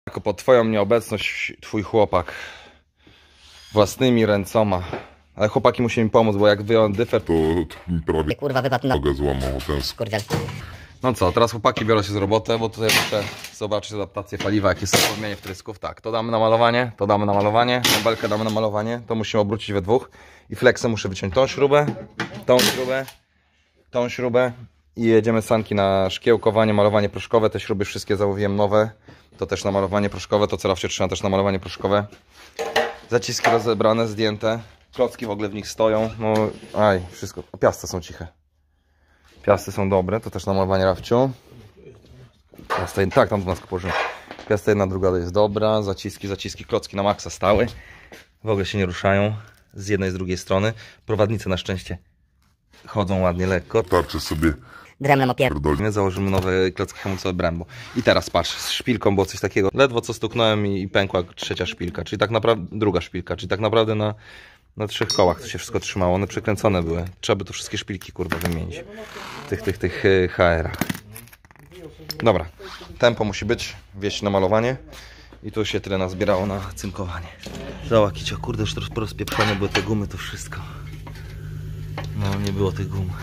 Jako pod twoją nieobecność twój chłopak własnymi ręcoma. Ale chłopaki musi mi pomóc, bo jak wyjąłem dyfer, To mi prawie Kurwa, wypadł na nogę złamał ten skurwiel. no co, teraz chłopaki biorą się z roboty, bo tutaj muszę zobaczyć adaptację paliwa, jakie są w odmianie wtrysków. Tak, to damy na malowanie, to damy na malowanie, tą belkę damy na malowanie, to musimy obrócić we dwóch. I flexem muszę wyciąć tą śrubę, tą śrubę i jedziemy sanki na szkiełkowanie, malowanie proszkowe. Te śruby wszystkie zamówiłem nowe, to też na malowanie proszkowe, to co Rafcie trzyma też na malowanie proszkowe. Zaciski rozebrane, zdjęte, klocki w ogóle w nich stoją, no aj, wszystko, piasty są ciche. Piasty są dobre, to też na malowanie Rafciu. Piasta, tak, tam 12 położyłem. Piasta jedna, druga jest dobra, zaciski, klocki na maksa stały. W ogóle się nie ruszają z jednej, z drugiej strony. Prowadnice na szczęście chodzą ładnie, lekko. tarczy sobie Dremlem opier... pierdolnie. Założymy nowe klocki hamulcowe Brembo. I teraz patrz, z szpilką było coś takiego. Ledwo co stuknąłem i pękła trzecia szpilka, czyli tak naprawdę, druga szpilka, czyli tak naprawdę na 3 kołach to się wszystko trzymało. One przekręcone były. Trzeba by tu wszystkie szpilki kurwa wymienić. Tych HR-ach. Dobra, tempo musi być, wieść na malowanie. I tu się tyle nazbierało na cynkowanie. Zała kicia, kurde, już troszkę porozpieprzone były te gumy, to wszystko. No, nie było tych gum.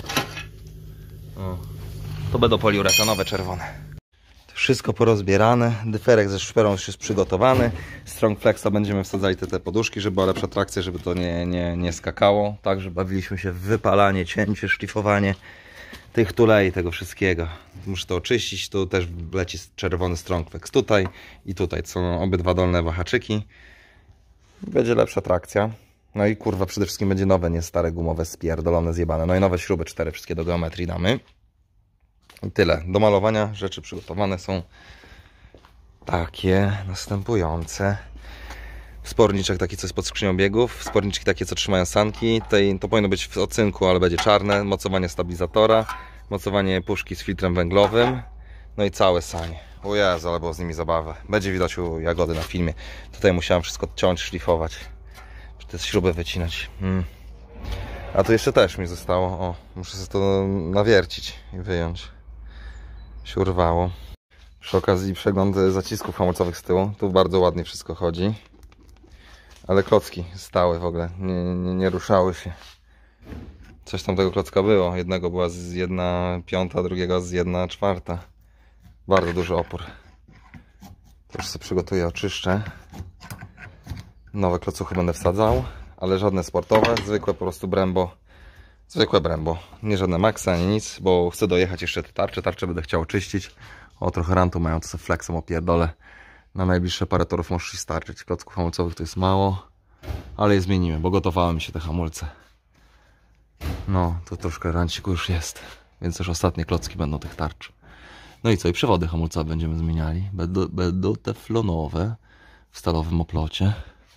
O. To będą poliuretanowe, czerwone. To wszystko porozbierane. Dyferek ze szperą już jest przygotowany. Strong Flexa będziemy wsadzali te poduszki, żeby była lepsza trakcja, żeby to nie skakało. Także bawiliśmy się w wypalanie, cięcie, szlifowanie tych tulei, tego wszystkiego. Muszę to oczyścić. Tu też leci czerwony Strong Flex tutaj i tutaj. Są obydwa dolne wahaczyki. Będzie lepsza trakcja. No i kurwa, przede wszystkim będzie nowe, nie stare gumowe, spierdolone, zjebane. No i nowe śruby 4 wszystkie do geometrii damy. I tyle. Do malowania rzeczy przygotowane są takie następujące. Sporniczek taki, co jest pod skrzynią biegów. Sporniczki takie, co trzymają sanki. To powinno być w ocynku, ale będzie czarne. Mocowanie stabilizatora. Mocowanie puszki z filtrem węglowym. No i całe sanie. O Jezu, ale było z nimi zabawa. Będzie widać u Jagody na filmie. Tutaj musiałem wszystko ciąć, szlifować. Te śruby wycinać. A tu jeszcze też mi zostało. O, muszę sobie to nawiercić i wyjąć. Się urwało. Przy okazji przegląd zacisków hamulcowych z tyłu. Tu bardzo ładnie wszystko chodzi. Ale klocki stały w ogóle. Nie ruszały się. Coś tam tego klocka było. Jednego była z 1/5, drugiego z 1/4. Bardzo duży opór. To już sobie przygotuję, oczyszczę. Nowe klocuchy będę wsadzał, ale żadne sportowe, zwykłe po prostu Brembo. Zwykłe Brembo, nie żadne Maxa, ani nic, bo chcę dojechać jeszcze te tarcze. Tarcze będę chciał oczyścić. O, trochę rantu mają, to sobie flexem opierdolę. Na najbliższe parę torów muszę się starczyć. Klocków hamulcowych to jest mało, ale je zmienimy, bo gotowały mi się te hamulce. No, to troszkę ranciku już jest, więc też ostatnie klocki będą tych tarcz. No i co, i przewody hamulcowe będziemy zmieniali. Będą teflonowe w stalowym oplocie.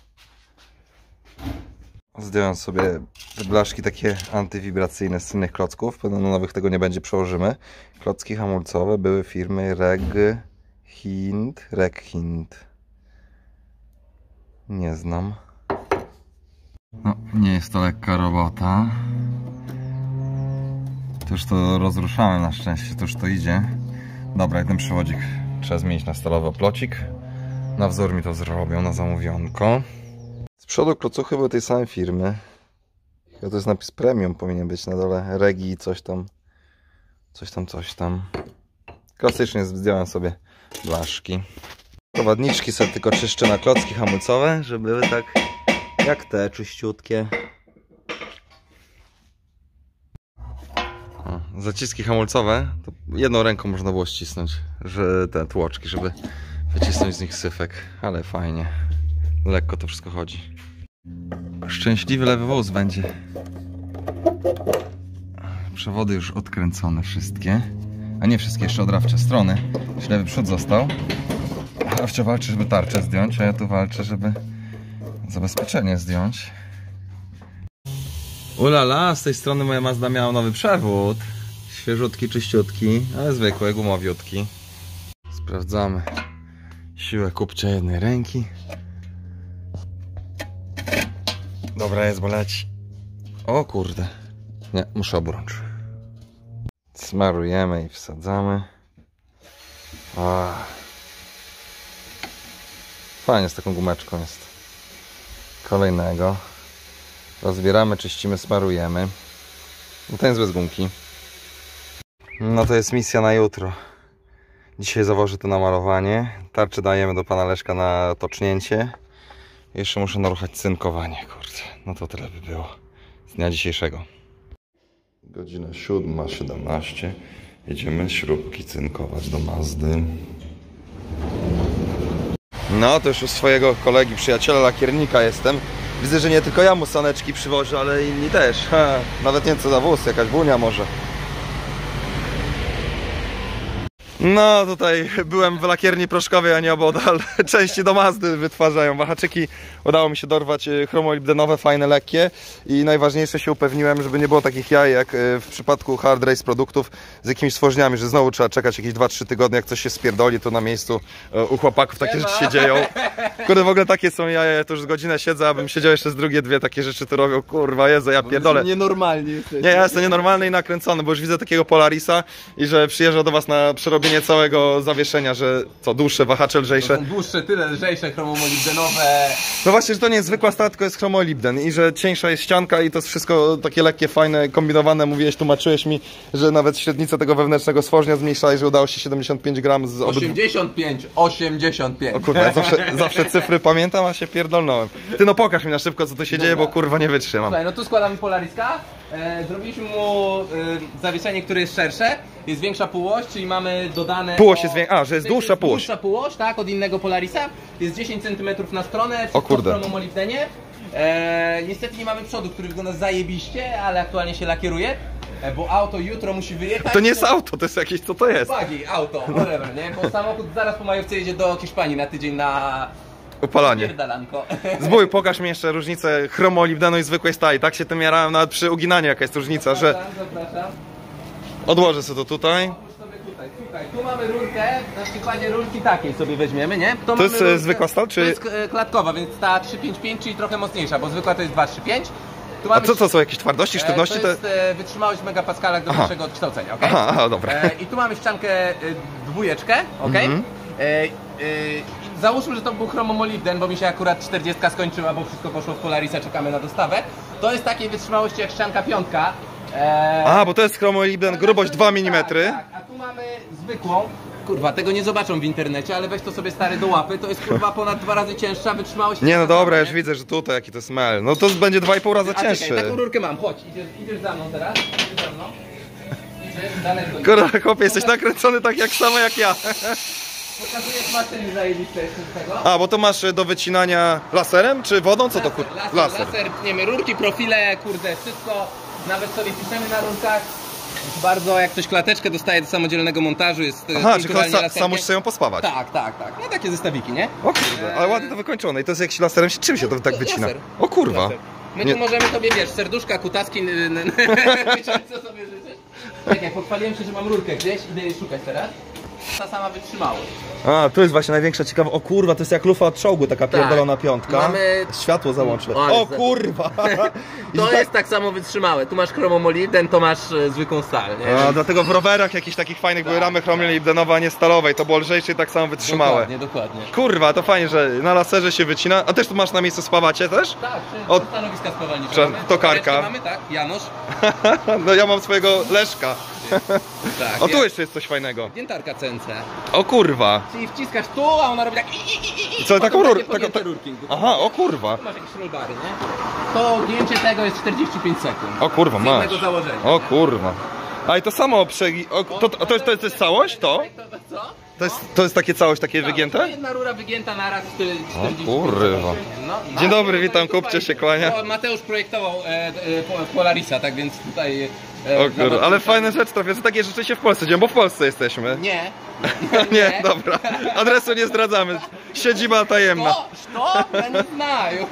Zdjąłem sobie te blaszki takie antywibracyjne z innych klocków. Pewno na nowych tego nie będzie, przełożymy. Klocki hamulcowe były firmy Reghint. Nie znam. No, nie jest to lekka robota. To już to rozruszałem na szczęście, to już to idzie. Dobra, ten przewodzik trzeba zmienić na stalowy oplocik. Na wzór mi to zrobią, na zamówionko. Z przodu klocuchy były tej samej firmy. Chyba to jest napis premium, powinien być na dole. Regi, coś tam. Klasycznie zdjąłem sobie blaszki. Prowadniczki sobie tylko czyszczę na klocki hamulcowe, żeby były tak jak te, czyściutkie. O, zaciski hamulcowe to jedną ręką można było ścisnąć, że te tłoczki, żeby wycisnąć z nich syfek, ale fajnie. Lekko to wszystko chodzi. Szczęśliwy lewy wóz będzie. Przewody już odkręcone wszystkie. A nie wszystkie, jeszcze od Rafcia strony. Już lewy przód został. Rafcia walczy, żeby tarczę zdjąć, a ja tu walczę, żeby zabezpieczenie zdjąć. Ulala, z tej strony moja Mazda miała nowy przewód. Świeżutki, czyściutki, ale zwykły, gumowiutki. Sprawdzamy siłę kupcia jednej ręki. Dobra, jest, bo leci. O kurde. Nie, muszę obrącz. Smarujemy i wsadzamy. Fajnie z taką gumeczką jest. Kolejnego. Rozbieramy, czyścimy, smarujemy. No ten jest bez gumki. No to jest misja na jutro. Dzisiaj zawożę to na malowanie. Tarczę dajemy do pana Leszka na tocznięcie. Jeszcze muszę naruchać cynkowanie, kurde. No to tyle by było z dnia dzisiejszego. Godzina 7:17. Jedziemy śrubki cynkować do Mazdy. No to już u swojego kolegi, przyjaciela lakiernika jestem. Widzę, że nie tylko ja mu saneczki przywożę, ale inni też. Nawet nie co za wóz, jakaś bunia może. No tutaj byłem w lakierni proszkowej, a nie obodal. Części do Mazdy wytwarzają. Wahaczyki udało mi się dorwać chromolibdenowe, fajne, lekkie. I najważniejsze się upewniłem, żeby nie było takich jaj jak w przypadku hard race produktów z jakimiś stworzeniami, że znowu trzeba czekać jakieś 2-3 tygodnie, jak coś się spierdoli, to na miejscu u chłopaków takie rzeczy się dzieją. Kurde, w ogóle takie są jaja, ja to już z godzinę siedzę, abym siedział jeszcze z drugie dwie takie rzeczy tu robią. Kurwa, Jezu, ja pierdolę. Nienormalnie jesteś. Nie, ja jestem nienormalny i nakręcony, bo już widzę takiego Polarisa i że przyjeżdża do was na przerobienie całego zawieszenia, że co, dłuższe, wahacze lżejsze. Są dłuższe, tyle lżejsze, chromomolibdenowe. No właśnie, że to nie jest zwykła stara, tylko jest chromolibden i że cieńsza jest ścianka i to jest wszystko takie lekkie, fajne, kombinowane. Mówiłeś, tłumaczyłeś mi, że nawet średnicę tego wewnętrznego stworzenia zmniejszałeś, że udało się 75 gram z 85. O kurwa, ja zawsze cyfry pamiętam, a się pierdolnąłem. Ty no pokaż mi na szybko, co tu się dzieje, bo kurwa nie wytrzymam. Słuchaj, no tu składamy Polariska. Zrobiliśmy mu zawieszenie, które jest szersze. Jest większa półość, czyli mamy dodane... Półość jest większa, że jest dłuższa półość. Dłuższa półość, tak, od innego Polarisa. Jest 10 cm na stronę, o kurde. w chromomolibdenie. Niestety nie mamy przodu, który wygląda zajebiście, ale aktualnie się lakieruje. Bo auto jutro musi wyjechać. To nie jest auto, to jest jakieś, co to jest? Buggy, auto, whatever, nie? Bo samochód zaraz po majówce jedzie do Hiszpanii na tydzień na... Upalanie. Pierdalanko. Zbój, pokaż mi jeszcze różnicę chromolibdenu i zwykłej stali. Tak się tym jarałem nawet przy uginaniu, jaka jest różnica, że... Zapraszam. Odłożę sobie to tutaj. Słuchaj, tu mamy rurkę, na przykładzie rurki takiej sobie weźmiemy, nie? To jest rurkę, zwykła stal, czy... To jest klatkowa, więc ta 355, czyli trochę mocniejsza, bo zwykła to jest 235. A co to są jakieś twardości, sztywności? To jest wytrzymałość w megapaskalach do wyższego odkształcenia, okej? Aha, dobra. I tu mamy ściankę dwójeczkę, okej? Załóżmy, że to był chromomolibden, bo mi się akurat 40 skończyła, bo wszystko poszło w Polarisa, czekamy na dostawę. To jest takiej wytrzymałości jak ścianka piątka. Bo to jest chromolibden, grubość 2 mm. Tak. A tu mamy zwykłą. Kurwa, tego nie zobaczą w internecie, ale weź to sobie stary do łapy, to jest kurwa ponad 2 razy cięższa, wytrzymałość. Nie no dobra, już widzę, że tutaj jaki to jest mel. No to będzie 2,5 razy cięższy. Czekaj, taką rurkę mam, chodź, idziesz za mną teraz, idziesz za mną. Idziesz daleko. Kurwa, chłopie, jesteś nakręcony tak jak samo jak ja. Pokazujesz maszyny zajebiste z tego. Bo to masz do wycinania laserem, czy wodą? Co to laser, nie wiem, rurki, profile, kurde, wszystko. Nawet sobie piszemy na rurkach. Bardzo, jak ktoś klateczkę dostaje do samodzielnego montażu, jest czy sam musisz sobie ją pospawać? Tak. No takie zestawiki, nie? O kurde, ale ładnie to wykończone. I to jest jakiś laserem, czym się to tak wycina? Laser. O kurwa. Laser. My tu możemy sobie, wiesz, serduszka, kutaski, wyciąć co sobie życzysz. Czekaj, pochwaliłem się, że mam rurkę gdzieś, idę jej szukać teraz. Ta sama wytrzymałość. Tu jest właśnie największa ciekawa. O kurwa, to jest jak lufa od czołgu, taka pierdolona piątka. Mamy... Światło załączne. O kurwa! To jest tak samo wytrzymałe. Tu masz chromomolibden, to masz zwykłą stal, nie? Dlatego w rowerach jakichś takich fajnych były ramy chromolibdenowe, a nie stalowej. To było lżejsze i tak samo wytrzymałe. Dokładnie. Kurwa, to fajnie, że na laserze się wycina. A też tu masz na miejscu spawacie też? Tak, od stanowiska spawalnicze. Tokarka. Mamy, tak, Janusz. No ja mam swojego Leszka. Tak, o, tu jeszcze jest coś fajnego. Wgiętarka CNC. O kurwa. Czyli wciskasz tu, a ona robi tak Co, taką rurkę? Rurki. Aha, o kurwa. Tu masz jakieś rollbary, nie? To gięcie tego jest 45 sekund. O kurwa, masz. Założenia. O kurwa. A i to samo to jest całość, to? Co? To jest takie całość, takie wygięte? To jedna rura wygięta na raz 40. O kurwa. No, Dzień dobry, witam, kupcie się kłania. Mateusz projektował Polarisa, tak więc tutaj... O kurwa, ale fajne rzeczy trafią, że takie rzeczy się w Polsce dzieją, bo w Polsce jesteśmy. Nie. Nie, dobra. Adresu nie zdradzamy. Siedziba tajemna. Co? Ja nie znają.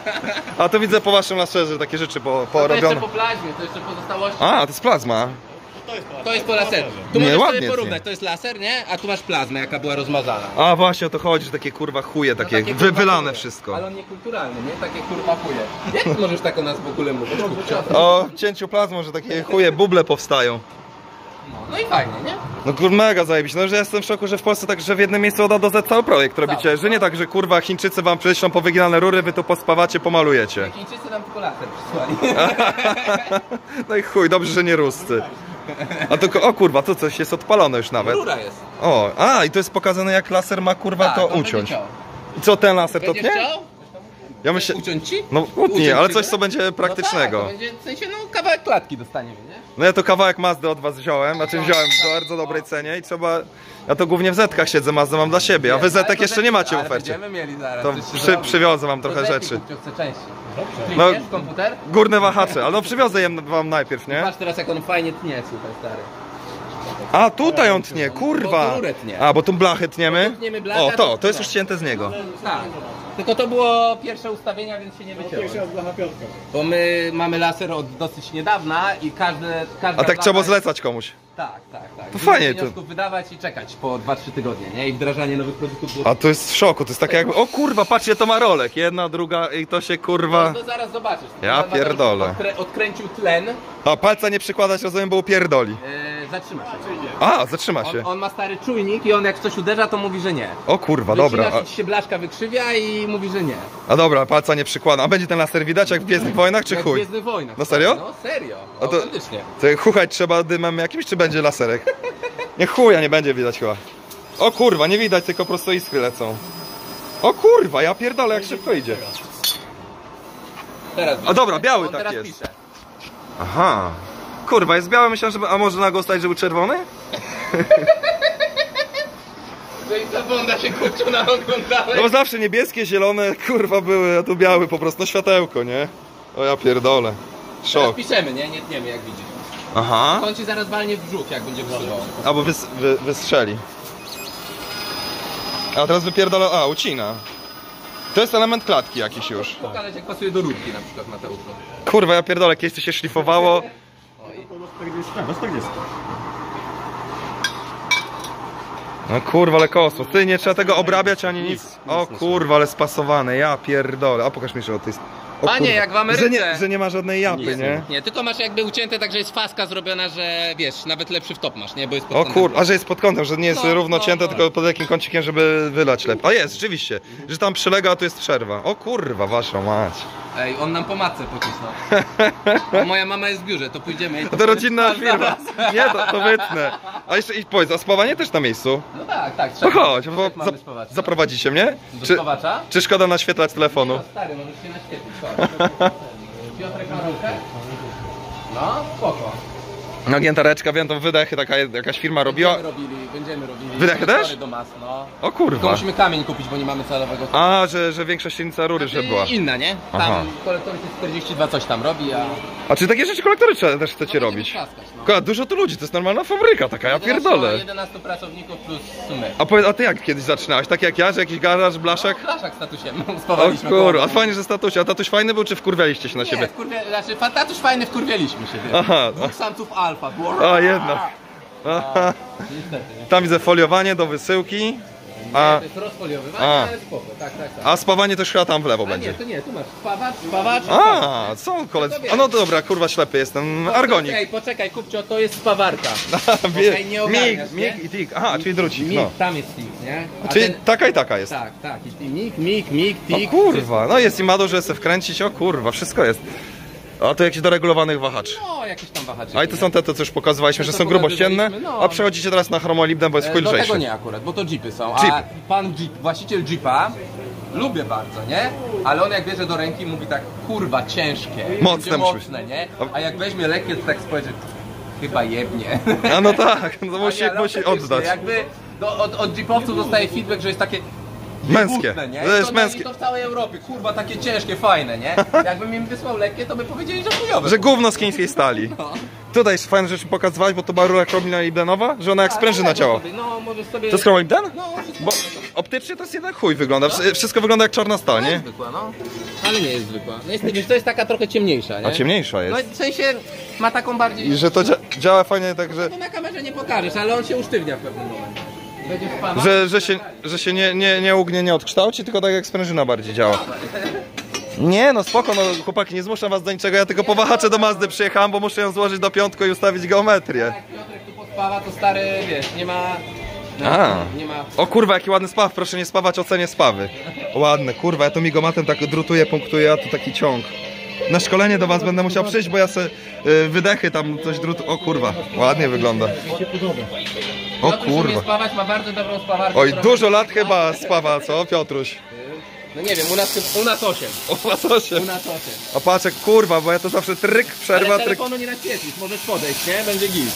A to widzę po waszym laserze takie rzeczy porobione. To jeszcze po plazmie, to jeszcze pozostałości. To jest plazma. To jest po laserze. Tu nie, możesz sobie porównać, to jest laser, nie? A tu masz plazmę, jaka była rozmazana. Właśnie o to chodzi, że takie kurwa chuje, takie wylane wszystko. Ale on niekulturalny, nie? Takie kurwa chuje. Jak możesz tak o nas w ogóle mówić? O cięciu plazmy, że takie chuje, buble powstają. No i fajnie, nie? No kur, mega zajebiście. No, że ja jestem w szoku, że w Polsce tak, że w jednym miejscu od A do Z cały projekt robicie. Że nie tak, że kurwa Chińczycy wam przyślą powyginane rury, wy tu pospawacie, pomalujecie. Chińczycy nam tylko laser przysłali. No i chuj, dobrze, że nie Ruscy. A tylko, o kurwa, to coś jest odpalone już nawet. Rura jest. O, i to jest pokazane jak laser ma kurwa to uciąć. I co, ten laser to Będziesz tnie? chciał? Ja myślę, Uciąć ci? no utnie, ale coś Uciąć ci, co będzie praktycznego. No tak, to będzie, w sensie, no kawałek klatki dostaniemy, nie? No ja to kawałek Mazdy od was wziąłem, znaczy wziąłem w bardzo dobrej cenie i trzeba... Ja to głównie w Zetkach siedzę, Mazdę mam dla siebie, a wy Zetek jeszcze nie macie w ale ofercie. będziemy mieli zaraz. To coś się zrobi. przywiozę wam trochę To lepiej, rzeczy. kupcio, chcę części. No, Klikniesz w komputer? Górne wahacze, ale no przywiozę je wam najpierw, nie? Patrz teraz jak on fajnie tnie, słuchaj stary. A tutaj on tnie, kurwa! Bo tu rurę tnie. A, bo tu blachę tniemy? Bo tu tniemy blachę, O, a to tu jest tnie. już cięte z niego. Tak. Tylko to było pierwsze ustawienia, więc się nie wycięło. Bo my mamy laser od dosyć niedawna i każda A tak trzeba zlecać komuś. Tak. To Dużo fajnie, pieniążków wydawać i czekać po 2-3 tygodnie, nie? I wdrażanie nowych produktów było... A to jest w szoku, to jest takie jakby... O kurwa, patrzcie, to ma rolek. Jedna, druga i to się kurwa... No zaraz zobaczysz. Ja pierdolę. Odkręcił tlen, A palca nie przykładać, rozumiem, bo upierdoli. zatrzyma się. A, zatrzyma się. On ma stary czujnik i on jak w coś uderza, to mówi, że nie. O kurwa, dobra. Wycinasz i ci się blaszka wykrzywia i mówi, że nie. A dobra, palca nie przykłada. A będzie ten laser widać jak w Gwiezdnych Wojnach, czy Jak w chuj? Gwiezdnych Wojnach. No serio? No serio, A to- autentycznie. To chuchać trzeba dymem jakimś, czy będzie laserek? Nie chuja, nie będzie widać chyba. O kurwa, nie widać, tylko prosto iskry lecą. O kurwa, ja pierdolę, jak szybko idzie. Teraz A dobra, biały on tak teraz jest. pisze. Aha. Kurwa, jest biały, myślałem, że... A może na go stać, że był czerwony? No i co, Bonda się kurczył na oglądałeś? No bo zawsze niebieskie, zielone, kurwa były, a tu biały po prostu, no światełko, nie? O ja pierdolę. Teraz Szok. piszemy, nie tniemy jak widzisz. Aha. On ci zaraz walnie w brzuch, jak będzie wysuwał. Albo wystrzeli. A teraz wypierdolę... A, ucina. To jest element klatki jakiś już. Pokazać jak pasuje do rurki na przykład na te ucho. Kurwa, ja pierdolę, kiedyś to się szlifowało. No kurwa, ale kosmos. Ty, nie trzeba tego obrabiać ani nic. O kurwa, ale spasowane, ja pierdolę. A pokaż mi jeszcze o tej... O, Panie, kurwa. jak w Ameryce. Że nie ma żadnej japy, nie? Nie, tylko masz jakby ucięte tak, że jest faska zrobiona, że wiesz, nawet lepszy wtop masz, nie? Bo jest pod O kątem. kurwa, a że jest pod kątem, że nie jest No, równo no, cięte, no. tylko pod jakim kącikiem, żeby wylać lepiej. O jest, rzeczywiście. Że tam przylega, a tu jest przerwa. O kurwa, waszą mać. Ej, on nam po matce pocisnął. A moja mama jest w biurze, to pójdziemy. To rodzinna firma. Nie, to wytnę. A jeszcze i powiedz, a spawanie też na miejscu? No tak, To trzeba. chodź, bo Mamy spawacza. zaprowadzicie mnie? Do spawacza? Czy szkoda naświetlać telefonu? No stary, możesz się naświetlić. Chodź. Piotrek ma rękę? No, spoko. No giętareczka, wiem, to wydechy taka jakaś firma robiła. Będziemy robili. Wydechy też? Do mas, no. O Tylko kurwa. musimy kamień kupić, bo nie mamy calowego. A, że większa silnica rury, że była. Inna, nie? Aha. Tam kolektor 42 coś tam robi, a... A czy takie rzeczy kolektory też chcecie No, robić? będziemy trzaskać, no. Kurwa, dużo tu ludzi, to jest normalna fabryka taka, ja pierdolę. 11 pracowników plus sumy. A powiedz, a ty jak kiedyś zaczynałeś? Tak jak ja, że jakiś garaż, blaszak? Flaszak statusiem O spawaliśmy. kurwa, a fajnie, że statuś. A tatuś fajny był, czy wkurwialiście się na siebie? Znaczy, tatuś fajny, wkurwieliśmy się, wiesz. Aha. Dwóch samców alfa. Było... A, jednak. Aha. Niestety, nie? Tam widzę foliowanie do wysyłki. To jest rozfoliowywanie, A. ale spoko, tak. A spawanie też chyba tam w lewo A będzie. nie, to nie, tu masz spawacz. A, są koledzy. A no dobra, kurwa ślepy jestem. Argonik. Poczekaj, kupcio, to jest spawarka. Wie- Okej, nie ogarniasz, mig nie? i tik. Aha, czyli drucik, Mig, no. tam jest tik, nie? A Czyli ten- taka i taka jest. Tak, i mig, O tik. kurwa, no jest i madu, że se wkręcić, o kurwa, wszystko jest. A to jakiś do regulowanych wahaczy. No, jakieś tam wahaczyki. A i to są te, co już pokazywaliśmy, Te, że co są grubościenne, pokazywaliśmy, no. a przechodzicie teraz na chromolibden, bo jest chuj Do tego lżejszy. nie akurat, bo to jeepy są. Jeep. A pan Jeep, właściciel Jeepa, lubię bardzo, nie? Ale on jak bierze do ręki, mówi tak, kurwa, ciężkie. Mocne będzie musi być. mocne, nie? A jak weźmie lekkie, to tak spojrzy, chyba jebnie. A no tak, no A musi, nie, ale musi autentycznie, oddać. Jakby od jeepowców dostaje feedback, że jest takie Męskie. jebutne, nie? To jest I męskie. I to w całej Europie, kurwa, takie ciężkie, fajne, nie? Jakbym im wysłał lekkie, to by powiedzieli, że chujowe. Że gówno z chińskiej stali. No. Tutaj fajne rzeczy pokazywałeś, bo to była rura chromolibdenowa, że ona jak sprężyna ciała. No, możesz sobie... To jest chromolibden? No, wszystko. Bo optycznie to jest jeden chuj wygląda, wszystko wygląda jak czarna stal, Nie nie? jest zwykła, no. Ale nie jest zwykła. No jest, wiesz, to jest taka trochę ciemniejsza, nie? A ciemniejsza No jest. w sensie ma taką bardziej... I że to działa fajnie tak, że... No na kamerze nie pokażesz, ale on się usztywnia w pewnym momencie. Będziesz pana... Że się nie ugnie, nie odkształci, tylko tak jak sprężyna bardziej działa. Nie no spoko, no chłopaki, nie zmuszam was do niczego, ja tylko po wahacze do Mazdy przyjechałem, bo muszę ją złożyć do piątku i ustawić geometrię. Tak, Piotrek tu spawa to stary, wiesz, nie ma... No, nie ma... O kurwa, jaki ładny spaw, proszę nie spawać o cenie spawy. Ładne, kurwa, ja to migomatem tak drutuję, punktuję, a tu taki ciąg. Na szkolenie do was będę musiał przyjść, bo ja se wydechy tam coś o kurwa, ładnie wygląda. O kurwa. Spawać ma bardzo dobrą spawarkę. Oj, dużo lat chyba spawa, co Piotruś? No nie wiem, u nas 8. U nas 8. U nas 8. O paczek, kurwa, bo ja to zawsze tryk, przerwa, ale tryk. telefonu nie naświetlisz, możesz podejść, nie? Będzie git.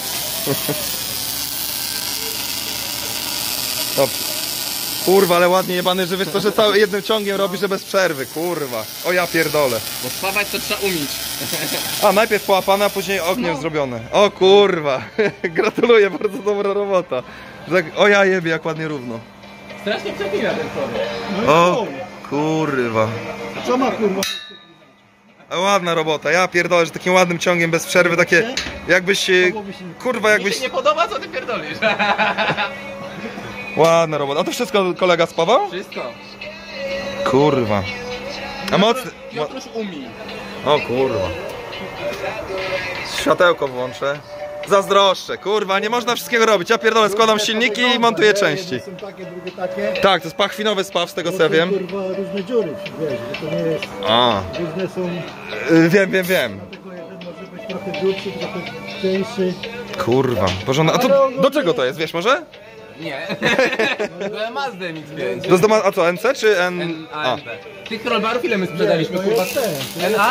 No, kurwa, ale ładnie jebany, że wiesz to, że cały jednym ciągiem robi, że bez przerwy, kurwa. O ja pierdolę. Bo spawać to trzeba umieć. A najpierw połapane, a później ogniem zrobione. O kurwa, gratuluję, bardzo dobra robota. O ja jebie, jak ładnie równo. Strasznie przepina ten człowiek. O kurwa. Co ma kurwa? Ładna robota, ja pierdolę, że takim ładnym ciągiem bez przerwy takie jakbyś, kurwa Mi jakbyś... się nie podoba, co ty pierdolisz. Ładna robota, a to wszystko kolega spawał? Wszystko. Kurwa. A mocny... Piotruś umie. O kurwa. Światełko włączę. Zazdroszczę, kurwa, nie można wszystkiego robić. Ja pierdolę, składam silniki i montuję części. Są takie, drugie takie. Tak, to jest pachwinowy spaw, z tego co ja wiem. Kurwa, różne dziury, wiesz, że to nie jest... A. Różne są... Wiem. Dlatego jeden może być trochę grubszy, trochę cieńszy. Kurwa, porządek. A to do czego to jest, wiesz może? Nie. To Mazda MX-5. To jest do a co, NC czy N... A. Tych rollbarów ile my sprzedaliśmy, kurwa? NA?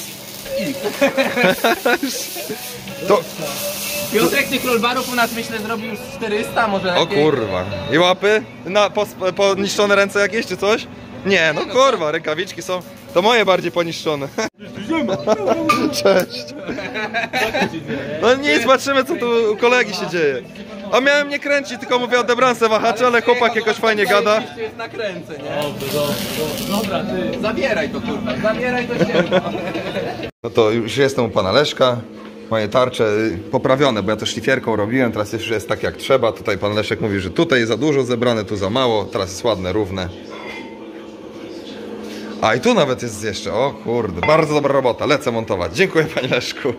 To... Piotrek tych rollbarów u nas myślę zrobił już 400, może O lepiej. kurwa. I łapy? Poniszczone ręce jakieś czy coś? Nie, no kurwa, rękawiczki są... To moje bardziej poniszczone. Cześć. No nic, patrzymy co tu u kolegi się dzieje. A miałem nie kręcić, tylko mówię odebrałem se wahacze, ale chłopak jakoś fajnie gada. Jeszcze jest nakręcę, nie? Dobra, ty, zabieraj to kurwa, zabieraj to ścierwo. No to już jestem u pana Leszka. Moje tarcze poprawione, bo ja to szlifierką robiłem, teraz już jest tak jak trzeba. Tutaj pan Leszek mówi, że tutaj za dużo zebrane, tu za mało. Teraz jest ładne, równe. A i tu nawet jest jeszcze, o kurde, bardzo dobra robota, lecę montować. Dziękuję panie Leszku.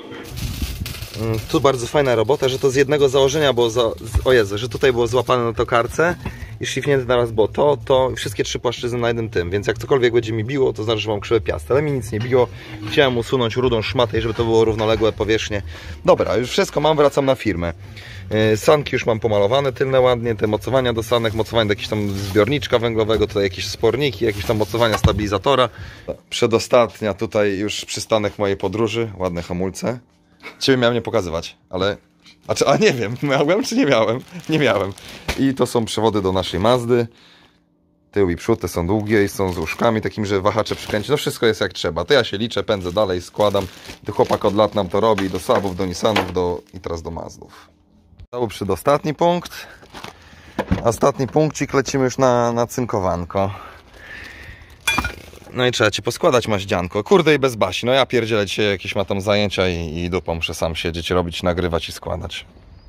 Tu bardzo fajna robota, że to z jednego założenia było, o Jezu, że tutaj było złapane na tokarce i szlifnięte naraz było to i wszystkie 3 płaszczyzny na jednym tym, więc jak cokolwiek będzie mi biło, to znaczy, że mam krzywe piasty, ale mi nic nie biło. Chciałem usunąć rudą szmatę i żeby to było równoległe powierzchnie. Dobra, już wszystko mam, wracam na firmę. Sanki już mam pomalowane tylne ładnie, te mocowania do sanek, mocowanie do jakiegoś tam zbiorniczka węglowego, tutaj jakieś sporniki, jakieś tam mocowania stabilizatora. Przedostatnia tutaj już przystanek mojej podróży, ładne hamulce. Ciebie miałem nie pokazywać, ale... A nie wiem, miałem czy nie miałem? Nie miałem. I to są przewody do naszej Mazdy. Tył i przód, te są długie i są z łóżkami takim, że wahacze przykręci. No wszystko jest jak trzeba. To ja się liczę, pędzę dalej, składam. Ty chłopak od lat nam to robi, do Saabów, do Nissanów, i teraz do Mazdów. To był przedostatni punkt. Ostatni punkcik, lecimy już na cynkowanko. No i trzeba cię poskładać maździanko. Kurde i bez Basi. No ja pierdzielę dzisiaj jakieś ma tam zajęcia i dupą muszę sam siedzieć, robić, nagrywać i składać.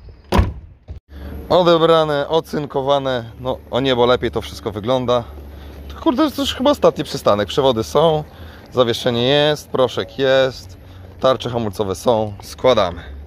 Odebrane, ocynkowane. No o niebo lepiej to wszystko wygląda. Kurde, to już chyba ostatni przystanek. Przewody są, zawieszenie jest, proszek jest, tarcze hamulcowe są. Składamy.